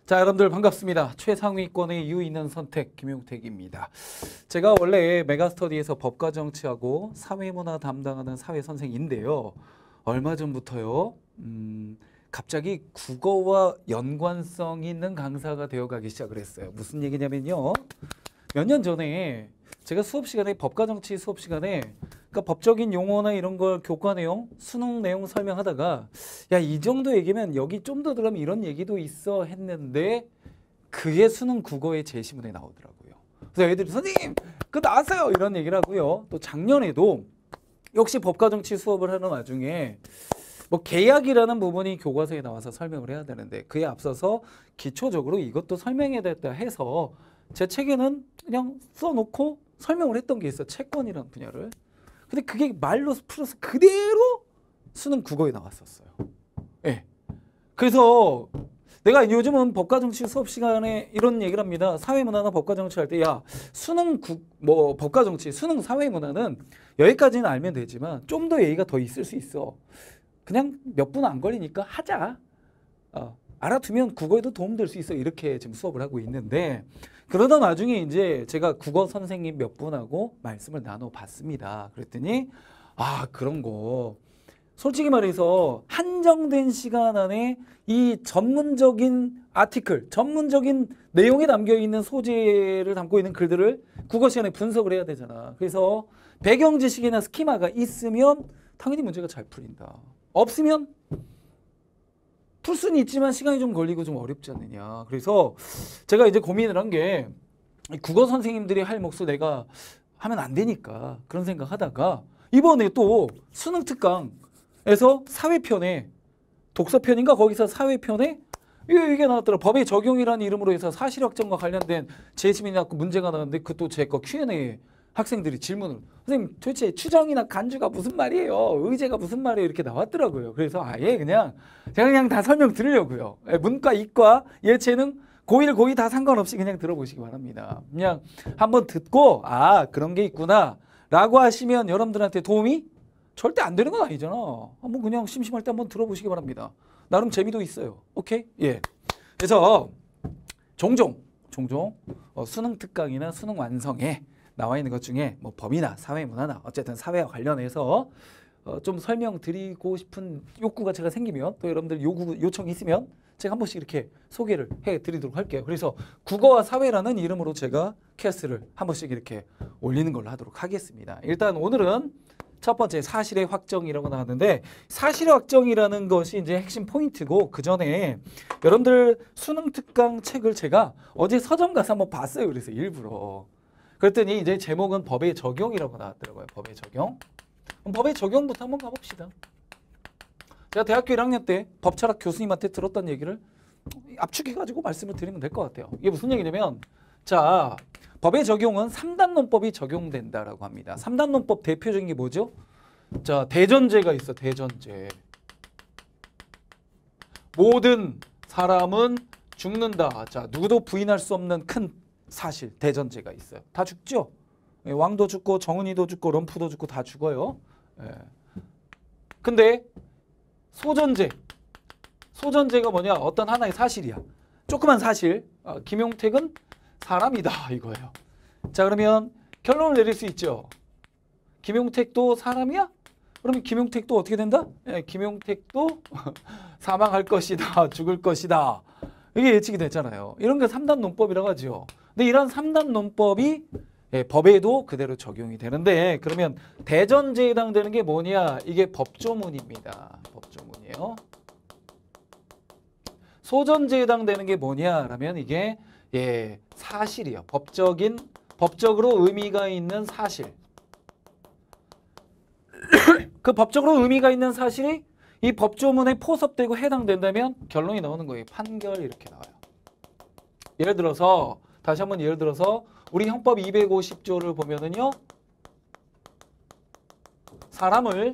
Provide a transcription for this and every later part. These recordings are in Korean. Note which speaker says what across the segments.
Speaker 1: 자, 여러분들 반갑습니다. 최상위권의 이유 있는 선택 김용택입니다. 제가 원래 메가스터디에서 법과 정치하고 사회문화 담당하는 사회 선생인데요. 얼마 전부터요. 갑자기 국어와 연관성 있는 강사가 되어가기 시작을 했어요. 무슨 얘기냐면요. 몇 년 전에 제가 수업 시간에 법과 정치 수업 시간에 그러니까 법적인 용어나 이런 걸 교과 내용, 수능 내용 설명하다가 야, 이 정도 얘기면 여기 좀 더 들어가면 이런 얘기도 있어 했는데 그게 수능 국어의 제시문에 나오더라고요. 그래서 애들이 선생님 그거 나왔어요 이런 얘기를 하고요. 또 작년에도 역시 법과 정치 수업을 하는 와중에 뭐 계약이라는 부분이 교과서에 나와서 설명을 해야 되는데 그에 앞서서 기초적으로 이것도 설명해야 됐다 해서 제 책에는 그냥 써놓고 설명을 했던 게 있어요. 채권이라는 분야를. 근데 그게 말로 풀어서 그대로 수능 국어에 나왔었어요. 예. 그래서 내가 요즘은 법과 정치 수업 시간에 이런 얘기를 합니다. 사회문화나 법과 정치 할 때 야, 수능 법과 정치, 수능 사회문화는 여기까지는 알면 되지만 좀 더 예의가 더 있을 수 있어. 그냥 몇 분 안 걸리니까 하자. 알아두면 국어에도 도움될 수 있어. 이렇게 지금 수업을 하고 있는데 그러던 와중에 이제 제가 국어 선생님 몇 분하고 말씀을 나눠봤습니다. 그랬더니 그런 거 솔직히 말해서 한정된 시간 안에 이 전문적인 아티클, 전문적인 내용에 담겨있는 소재를 담고 있는 글들을 국어 시간에 분석을 해야 되잖아. 그래서 배경 지식이나 스키마가 있으면 당연히 문제가 잘 풀린다. 없으면 풀 수는 있지만 시간이 좀 걸리고 좀 어렵지 않느냐. 그래서 제가 이제 고민을 한 게 국어 선생님들이 할 몫을 내가 하면 안 되니까 그런 생각하다가 이번에 또 수능 특강에서 사회편에 독서편인가 거기서 사회편에 이게 나왔더라. 법의 적용이라는 이름으로 해서 사실확정과 관련된 제시문이 나왔고 문제가 나왔는데 그것도 제 거 Q&A 학생들이 질문을 선생님 도대체 추정이나 간주가 무슨 말이에요? 의제가 무슨 말이에요? 이렇게 나왔더라고요. 그래서 아예 그냥 제가 그냥 다 설명 드리려고요. 문과, 이과, 예체능, 고1, 고2 다 상관없이 그냥 들어보시기 바랍니다. 그냥 한번 듣고 그런 게 있구나 라고 하시면 여러분들한테 도움이 절대 안 되는 건 아니잖아. 한번 그냥 심심할 때 한번 들어보시기 바랍니다. 나름 재미도 있어요. 오케이? 예. 그래서 종종 수능 특강이나 수능 완성에 나와 있는 것 중에 뭐 법이나 사회문화나 어쨌든 사회와 관련해서 좀 설명드리고 싶은 욕구가 제가 생기면 또 여러분들 요청이 있으면 제가 한 번씩 이렇게 소개를 해드리도록 할게요. 그래서 국어와 사회라는 이름으로 제가 캐스트를 한 번씩 이렇게 올리는 걸로 하도록 하겠습니다. 일단 오늘은 첫 번째 사실의 확정이라고 나왔는데 사실의 확정이라는 것이 이제 핵심 포인트고 그 전에 여러분들 수능 특강 책을 제가 어제 서점 가서 한번 봤어요. 그래서 일부러. 그랬더니 이제 제목은 법의 적용이라고 나왔더라고요. 법의 적용. 그럼 법의 적용부터 한번 가봅시다. 제가 대학교 1학년 때 법철학 교수님한테 들었던 얘기를 압축해가지고 말씀을 드리면 될 것 같아요. 이게 무슨 얘기냐면 자, 법의 적용은 3단 논법이 적용된다라고 합니다. 3단 논법 대표적인 게 뭐죠? 자, 대전제가 있어. 대전제. 모든 사람은 죽는다. 자, 누구도 부인할 수 없는 큰 사실, 대전제가 있어요. 다 죽죠? 왕도 죽고 정은이도 죽고 럼프도 죽고 다 죽어요. 근데 소전제가 뭐냐? 어떤 하나의 사실이야. 조그만 사실. 김용택은 사람이다 이거예요. 자, 그러면 결론을 내릴 수 있죠. 김용택도 사람이야? 그러면 김용택도 어떻게 된다? 김용택도 사망할 것이다. 죽을 것이다. 이게 예측이 됐잖아요. 이런 게 3단 논법이라고 하죠. 근데 이런 3단 논법이 법에도 그대로 적용이 되는데 그러면 대전제에 해당되는 게 뭐냐? 이게 법조문입니다. 법조문이에요. 소전제에 해당되는 게 뭐냐라면 이게 사실이에요. 법적으로 의미가 있는 사실. 그 법적으로 의미가 있는 사실이 이 법조문에 포섭되고 해당된다면 결론이 나오는 거예요. 판결 이렇게 나와요. 예를 들어서 다시 한번 예를 들어서 우리 형법 250조를 보면은요. 사람을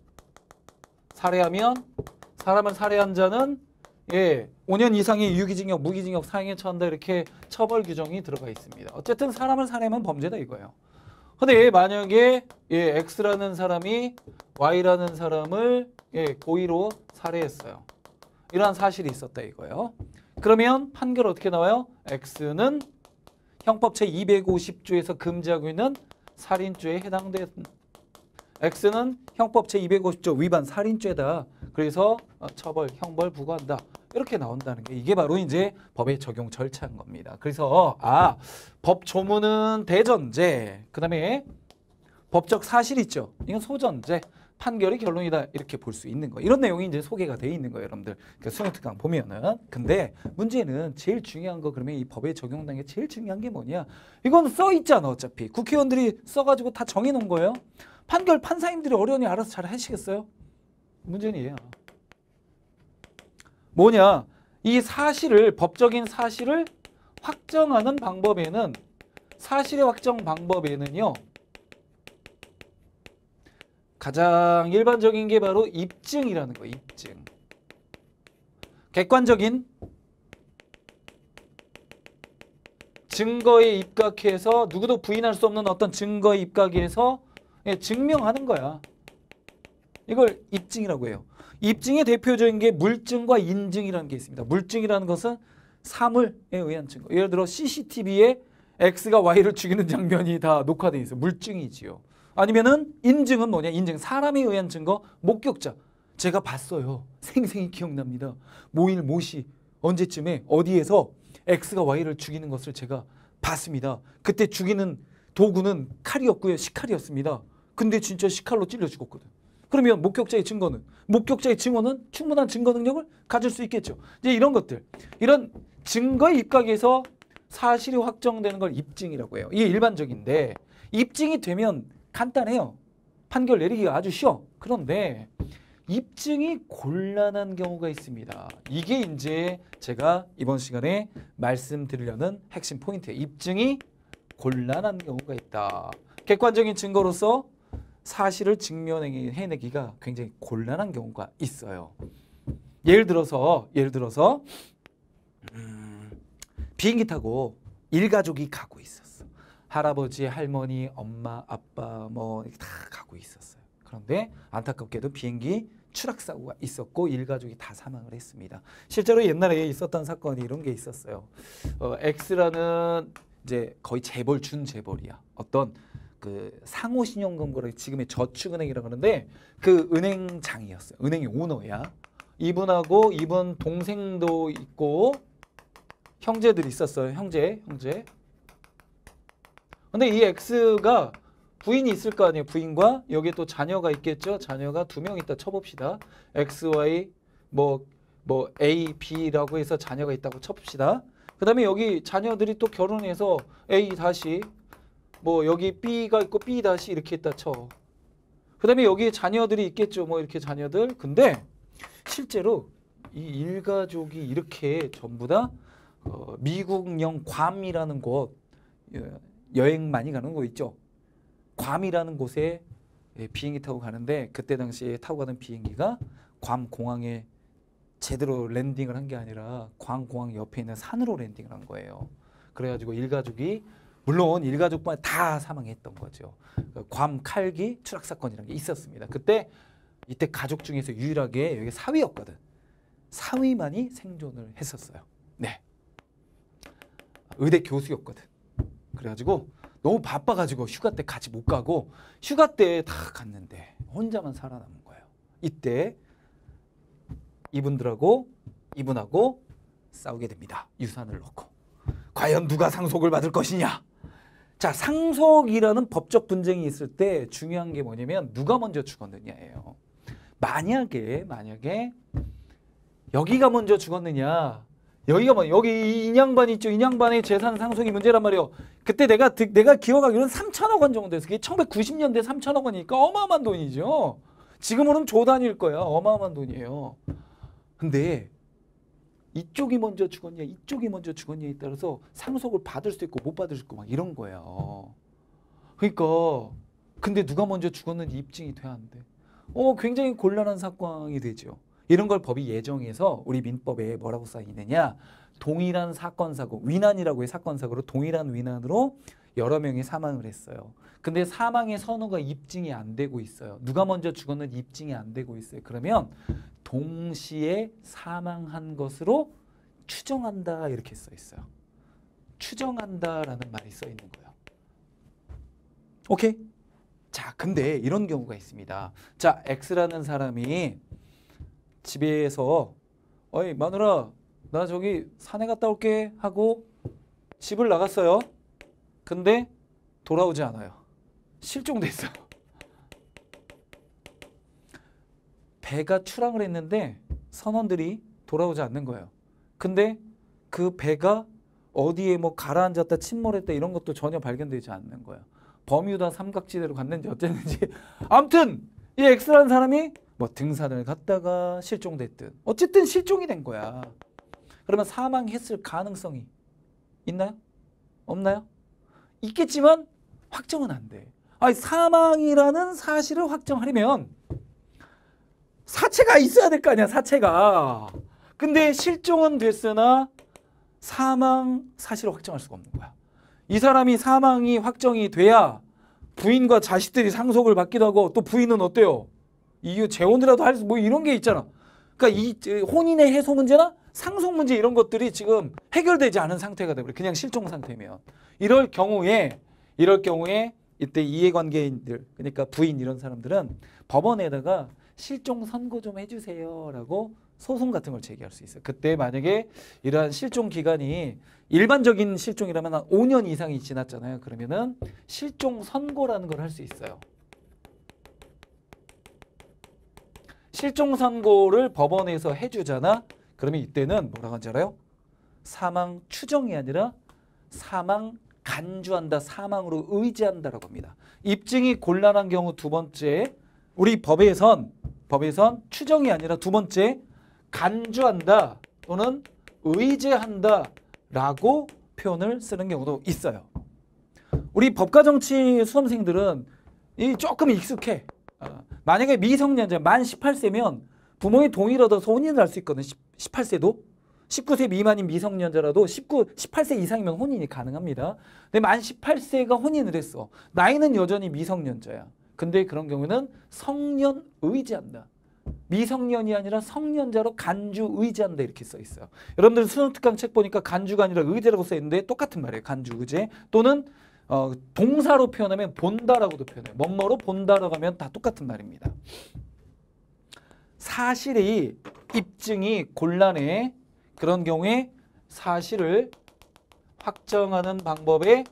Speaker 1: 살해하면 사람을 살해한 자는 5년 이상의 유기징역, 무기징역, 사형에 처한다 이렇게 처벌 규정이 들어가 있습니다. 어쨌든 사람을 살해하면 범죄다 이거예요. 근데 만약에 X라는 사람이 Y라는 사람을 고의로 살해했어요. 이러한 사실이 있었다 이거예요. 그러면 판결 어떻게 나와요? X는 형법 제250조에서 금지하고 있는 살인죄에 해당된 X는 형법 제250조 위반 살인죄다. 그래서 처벌, 형벌 부과한다. 이렇게 나온다는 게 이게 바로 이제 법의 적용 절차인 겁니다. 그래서 법 조문은 대전제, 그다음에 법적 사실 있죠. 이건 소전제, 판결이 결론이다. 이렇게 볼 수 있는 거. 이런 내용이 이제 소개가 돼 있는 거예요, 여러분들. 그러니까 수능특강 보면은. 근데 문제는 제일 중요한 거 그러면 이 법에 적용된 게 제일 중요한 게 뭐냐? 이건 써 있잖아, 어차피. 국회의원들이 써가지고 다 정해놓은 거예요. 판결 판사님들이 어련히 알아서 잘 하시겠어요? 문제는 얘야. 뭐냐? 이 사실을, 법적인 사실을 확정하는 방법에는, 사실의 확정 방법에는요, 가장 일반적인 게 바로 입증이라는 거예요. 입증. 객관적인 증거에 입각해서 누구도 부인할 수 없는 어떤 증거에 입각해서 증명하는 거야. 이걸 입증이라고 해요. 입증의 대표적인 게 물증과 인증이라는 게 있습니다. 물증이라는 것은 사물에 의한 증거. 예를 들어 CCTV에 X가 Y를 죽이는 장면이 다 녹화되어 있어요. 물증이지요. 아니면은 인증은 뭐냐? 인증. 사람에 의한 증거, 목격자. 제가 봤어요. 생생히 기억납니다. 모일 모시 언제쯤에 어디에서 X가 Y를 죽이는 것을 제가 봤습니다. 그때 죽이는 도구는 칼이었고요. 식칼이었습니다. 근데 진짜 식칼로 찔러 죽었거든. 그러면 목격자의 증거는? 목격자의 증언은 충분한 증거 능력을 가질 수 있겠죠. 이제 이런 것들. 이런 증거의 입각에서 사실이 확정되는 걸 입증이라고 해요. 이게 일반적인데 입증이 되면 간단해요. 판결 내리기가 아주 쉬워. 그런데 입증이 곤란한 경우가 있습니다. 이게 이제 제가 이번 시간에 말씀드리려는 핵심 포인트예요. 입증이 곤란한 경우가 있다. 객관적인 증거로서 사실을 증명해내기가 굉장히 곤란한 경우가 있어요. 예를 들어서 비행기 타고 일가족이 가고 있었어. 할아버지, 할머니, 엄마, 아빠 뭐 다 가고 있었어요. 그런데 안타깝게도 비행기 추락 사고가 있었고 일가족이 다 사망을 했습니다. 실제로 옛날에 있었던 사건이 이런 게 있었어요. X라는 이제 거의 재벌 준재벌이야. 어떤 그 상호신용금고를 지금의 저축은행이라고 하는데 그 은행장이었어요. 은행의 오너야. 이분하고 이분 동생도 있고 형제들이 있었어요. 형제. 근데 이 X가 부인이 있을 거 아니에요. 부인과 여기에 또 자녀가 있겠죠. 자녀가 2명 있다 쳐봅시다. X, Y, 뭐 A, B라고 해서 자녀가 있다고 쳐봅시다. 그 다음에 여기 자녀들이 또 결혼해서 A 다시 뭐 여기 B가 있고 B 다시 이렇게 있다 쳐. 그 다음에 여기에 자녀들이 있겠죠. 뭐 이렇게 자녀들. 근데 실제로 이 일가족이 이렇게 전부 다 미국령 괌이라는 곳 여행 많이 가는 거 있죠. 괌이라는 곳에 비행기 타고 가는데 그때 당시에 타고 가는 비행기가 괌 공항에 제대로 랜딩을 한 게 아니라 괌 공항 옆에 있는 산으로 랜딩을 한 거예요. 그래가지고 일가족이 물론 일가족만 다 사망했던 거죠. 괌 칼기 추락 사건이라는 게 있었습니다. 이때 가족 중에서 유일하게 여기 사위였거든. 사위만이 생존을 했었어요. 네. 의대 교수였거든. 그래가지고 너무 바빠가지고 휴가 때 같이 못 가고 휴가 때 다 갔는데 혼자만 살아남은 거예요. 이때 이분하고 싸우게 됩니다. 유산을 놓고. 과연 누가 상속을 받을 것이냐? 자, 상속이라는 법적 분쟁이 있을 때 중요한 게 뭐냐면 누가 먼저 죽었느냐예요. 만약에 여기가 먼저 죽었느냐, 여기 인양반 있죠. 인양반의 재산 상속이 문제란 말이에요. 그때 내가 기억하기로는 3천억 원 정도 됐어요. 1990년대 3천억 원이니까 어마어마한 돈이죠. 지금으로는 조 단위일 거야. 어마어마한 돈이에요. 근데 이쪽이 먼저 죽었냐, 이쪽이 먼저 죽었냐에 따라서 상속을 받을 수 있고 못 받을 수 있고 막 이런 거예요. 그러니까 근데 누가 먼저 죽었는지 입증이 돼야 하는데 굉장히 곤란한 사건이 되죠. 이런 걸 법이 예정해서 우리 민법에 뭐라고 써 있느냐, 동일한 사건 사고, 위난이라고 해. 사건 사고로 동일한 위난으로 여러 명이 사망을 했어요. 근데 사망의 선고가 입증이 안 되고 있어요. 누가 먼저 죽었는지 입증이 안 되고 있어요. 그러면 동시에 사망한 것으로 추정한다 이렇게 써 있어요. 추정한다라는 말이 써 있는 거예요. 오케이? 자, 근데 이런 경우가 있습니다. 자, X라는 사람이 집에서 어이 마누라 나 저기 산에 갔다 올게 하고 집을 나갔어요. 근데 돌아오지 않아요. 실종됐어요. 배가 출항을 했는데 선원들이 돌아오지 않는 거예요. 근데 그 배가 어디에 뭐 가라앉았다 침몰했다 이런 것도 전혀 발견되지 않는 거예요. 버뮤다 삼각지대로 갔는지 어쨌는지 아무튼 이 X라는 사람이 뭐 등산을 갔다가 실종됐든 어쨌든 실종이 된 거야. 그러면 사망했을 가능성이 있나요? 없나요? 있겠지만 확정은 안 돼. 아니, 사망이라는 사실을 확정하려면 사체가 있어야 될 거 아니야, 사체가. 근데 실종은 됐으나 사망 사실을 확정할 수가 없는 거야. 이 사람이 사망이 확정이 돼야 부인과 자식들이 상속을 받기도 하고 또 부인은 어때요? 이게 재혼이라도 할 수 뭐 이런 게 있잖아. 그러니까 이 혼인의 해소 문제나 상속 문제 이런 것들이 지금 해결되지 않은 상태가 되버려. 그냥 실종 상태면. 이럴 경우에 이때 이해관계인들 그러니까 부인 이런 사람들은 법원에다가 실종 선고 좀 해주세요라고 소송 같은 걸 제기할 수 있어요. 그때 만약에 이러한 실종 기간이 일반적인 실종이라면 한 5년 이상이 지났잖아요. 그러면은 실종 선고라는 걸 할 수 있어요. 실종 선고를 법원에서 해주잖아. 그러면 이때는 뭐라고 하는지 알아요? 사망 추정이 아니라 사망 간주한다, 사망으로 의지한다라고 합니다. 입증이 곤란한 경우 두 번째, 우리 법에선 추정이 아니라 두 번째 간주한다 또는 의지한다라고 표현을 쓰는 경우도 있어요. 우리 법과정치 수험생들은 이 조금 익숙해. 만약에 미성년자 만 18세면 부모의 동의를 얻어서 혼인을 할 수 있거든. 18세도 19세 미만인 미성년자라도 18세 이상이면 혼인이 가능합니다. 근데 만 18세가 혼인을 했어. 나이는 여전히 미성년자야. 근데 그런 경우는 성년 의지한다. 미성년이 아니라 성년자로 간주 의지한다 이렇게 써 있어요. 여러분들 수능특강 책 보니까 간주가 아니라 의제라고 써 있는데 똑같은 말이에요. 간주 의제 또는 동사로 표현하면 본다라고도 표현해요. 뭐뭐로 본다라고 하면 다 똑같은 말입니다. 사실이 입증이 곤란해. 그런 경우에 사실을 확정하는 방법에는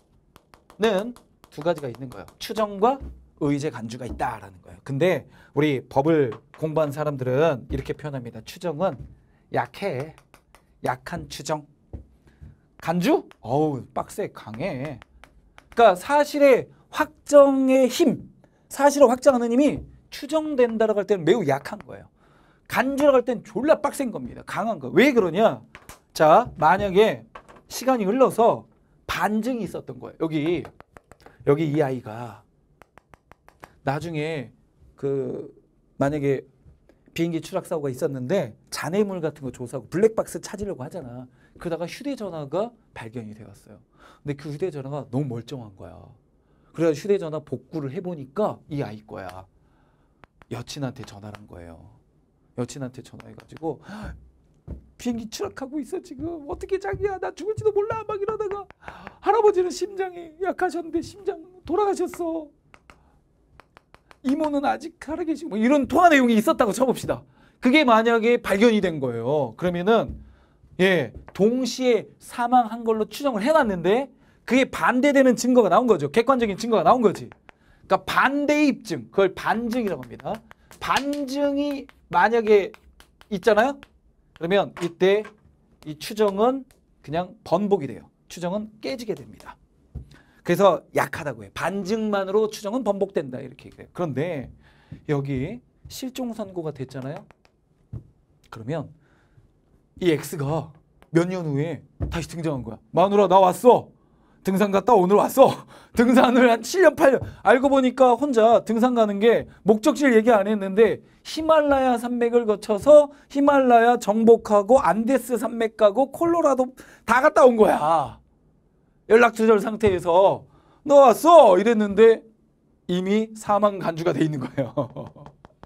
Speaker 1: 두 가지가 있는 거예요. 추정과 의제 간주가 있다라는 거예요. 근데 우리 법을 공부한 사람들은 이렇게 표현합니다. 추정은 약해. 약한 추정. 간주? 어우, 빡세, 강해. 그러니까 사실의 확정의 힘, 사실을 확정하는 힘이 추정된다라고 할 때는 매우 약한 거예요. 간주라고 할 때는 졸라 빡센 겁니다. 강한 거. 왜 그러냐? 자, 만약에 시간이 흘러서 반증이 있었던 거예요. 여기 이 아이가 나중에 만약에 비행기 추락 사고가 있었는데 잔해물 같은 거 조사하고 블랙박스 찾으려고 하잖아. 그러다가 휴대전화가 발견이 되었어요. 근데 그 휴대전화가 너무 멀쩡한 거야. 그래서 휴대전화 복구를 해보니까 이 아이 거야. 여친한테 전화를 한 거예요. 여친한테 전화해가지고 비행기 추락하고 있어 지금. 어떻게 자기야 나 죽을지도 몰라 막 이러다가 할아버지는 심장이 약하셨는데 심장 돌아가셨어. 이모는 아직 살아계시고 뭐 이런 통화 내용이 있었다고 쳐봅시다. 그게 만약에 발견이 된 거예요. 그러면은 동시에 사망한 걸로 추정을 해놨는데 그게 반대되는 증거가 나온 거죠. 객관적인 증거가 나온 거지. 그러니까 반대의 입증, 그걸 반증이라고 합니다. 반증이 만약에 있잖아요. 그러면 이때 이 추정은 그냥 번복이 돼요. 추정은 깨지게 됩니다. 그래서 약하다고 해요. 반증만으로 추정은 번복된다 이렇게 얘기해요. 그런데 여기 실종 선고가 됐잖아요. 그러면 이 X가 몇 년 후에 다시 등장한 거야. 마누라 나 왔어. 등산 갔다 오늘 왔어. 등산을 한 7년 8년. 알고 보니까 혼자 등산 가는 게 목적지를 얘기 안 했는데 히말라야 산맥을 거쳐서 히말라야 정복하고 안데스 산맥 가고 콜로라도 다 갔다 온 거야. 연락 두절 상태에서 너 왔어 이랬는데 이미 사망 간주가 돼 있는 거예요.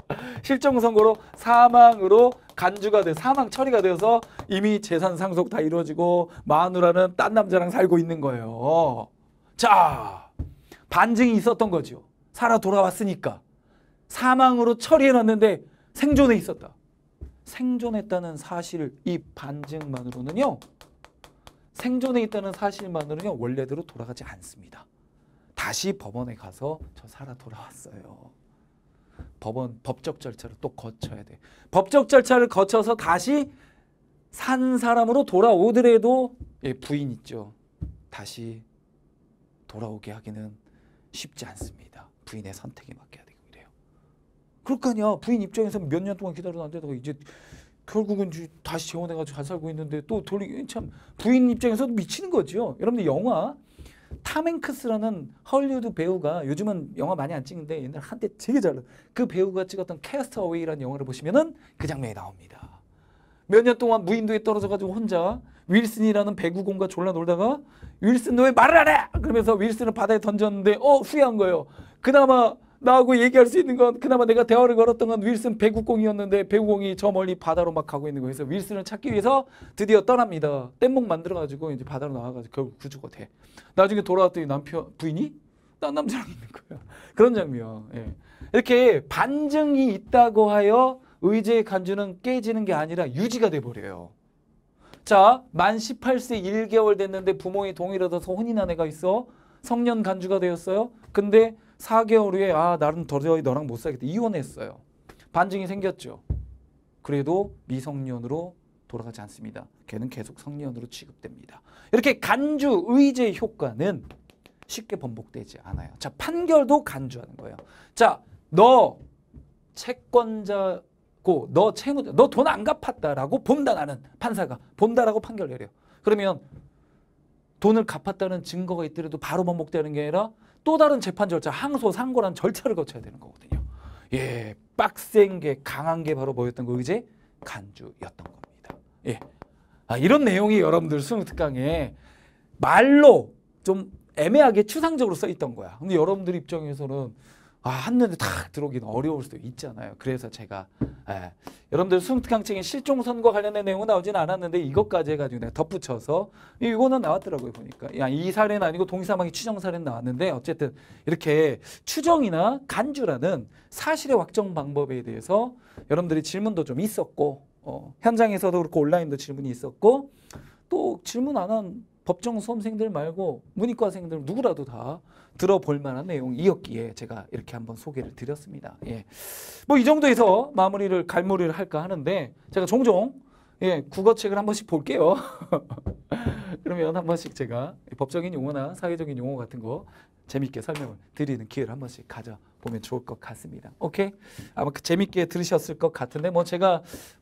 Speaker 1: 실종 선고로 사망으로 간주가 돼 사망 처리가 되어서 이미 재산 상속 다 이루어지고 마누라는 딴 남자랑 살고 있는 거예요. 자, 반증이 있었던 거죠. 살아 돌아왔으니까. 사망으로 처리해놨는데 생존해 있었다. 생존했다는 사실, 이 반증만으로는요. 생존해 있다는 사실만으로는요. 원래대로 돌아가지 않습니다. 다시 법원에 가서 저 살아 돌아왔어요. 법적 절차를 또 거쳐야 돼. 법적 절차를 거쳐서 다시 산 사람으로 돌아오더라도 부인 있죠. 다시 돌아오게 하기는 쉽지 않습니다. 부인의 선택에 맡겨야 되고 이래요. 그럴 거 아니야. 부인 입장에서 몇 년 동안 기다려놨는데도 이제 결국은 다시 재혼해가지고 잘 살고 있는데 또 돌리기 참 부인 입장에서도 미치는 거죠. 여러분들 영화 탐 행크스라는 헐리우드 배우가 요즘은 영화 많이 안 찍는데 옛날 한때 되게 잘 그 배우가 찍었던 캐스트어웨이라는 영화를 보시면은 그 장면이 나옵니다. 몇 년 동안 무인도에 떨어져가지고 혼자 윌슨이라는 배구공과 졸라 놀다가 윌슨 너 왜 말을 안 해? 그러면서 윌슨을 바다에 던졌는데 후회한 거예요. 그나마 나하고 얘기할 수 있는 건 그나마 내가 대화를 걸었던 건 윌슨 배구공이었는데 배구공이 저 멀리 바다로 막 가고 있는 거예요. 그래서 윌슨을 찾기 위해서 드디어 떠납니다. 뗏목 만들어가지고 이제 바다로 나와가지고 결국 구조가 돼. 나중에 돌아왔더니 부인이 딴 남자랑 있는 거예요. 그런 장면. 예. 이렇게 반증이 있다고 하여 의제의 간주는 깨지는 게 아니라 유지가 돼버려요. 자, 만 18세 1개월 됐는데 부모의 동의를 얻어서 혼인한 애가 있어. 성년 간주가 되었어요. 근데 4개월 후에 나는 도저히 너랑 못 살겠다. 이혼했어요. 반증이 생겼죠. 그래도 미성년으로 돌아가지 않습니다. 걔는 계속 성년으로 취급됩니다. 이렇게 간주 의제 효과는 쉽게 번복되지 않아요. 자, 판결도 간주하는 거예요. 자, 너 채권자고 너 채무자, 너 돈 안 갚았다라고 본다. 나는 판사가 본다라고 판결 내려요. 그러면 돈을 갚았다는 증거가 있더라도 바로 번복되는 게 아니라 또 다른 재판 절차, 항소, 상고라는 절차를 거쳐야 되는 거거든요. 예, 빡센 게 강한 게 바로 뭐였던 거 의제 간주였던 겁니다. 예, 이런 내용이 여러분들 수능특강에 말로 좀 애매하게 추상적으로 써 있던 거야. 근데 여러분들 입장에서는 한눈에 탁 들어오기는 어려울 수도 있잖아요. 그래서 제가 여러분들 수능특강책에 실종선고 관련된 내용은 나오진 않았는데 이것까지 해가지고 내가 덧붙여서 이거는 나왔더라고요. 보니까 이 사례는 아니고 동의사망의 추정사례는 나왔는데 어쨌든 이렇게 추정이나 간주라는 사실의 확정 방법에 대해서 여러분들이 질문도 좀 있었고 현장에서도 그렇고 온라인도 질문이 있었고 또 질문 안 한 법정 수험생들 말고 문이과생들 누구라도 다 들어볼 만한 내용이었기에 제가 이렇게 한번 소개를 드렸습니다. 예. 뭐 이 정도에서 갈무리를 할까 하는데 제가 종종 국어책을 한 번씩 볼게요. 그러면 한 번씩 제가 법적인 용어나 사회적인 용어 같은 거 재밌게 설명을 드리는 기회를 한 번씩 가져보면 좋을 것 같습니다. 오케이? 아마 재밌게 들으셨을 것 같은데 제가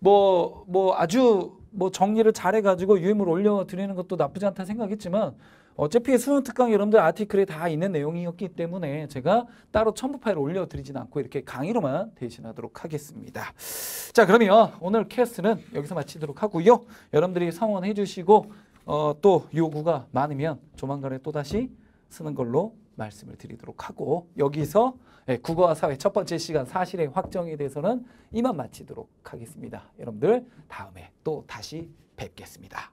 Speaker 1: 아주 정리를 잘해가지고 유임을 올려드리는 것도 나쁘지 않다 생각했지만 어차피 수능특강 여러분들 아티클에 다 있는 내용이었기 때문에 제가 따로 첨부 파일을 올려드리진 않고 이렇게 강의로만 대신하도록 하겠습니다. 자, 그러면 오늘 캐스트는 여기서 마치도록 하고요. 여러분들이 성원해 주시고 또 요구가 많으면 조만간에 또다시 쓰는 걸로 말씀을 드리도록 하고 여기서 국어와 사회 첫 번째 시간 사실의 확정에 대해서는 이만 마치도록 하겠습니다. 여러분들 다음에 또 다시 뵙겠습니다.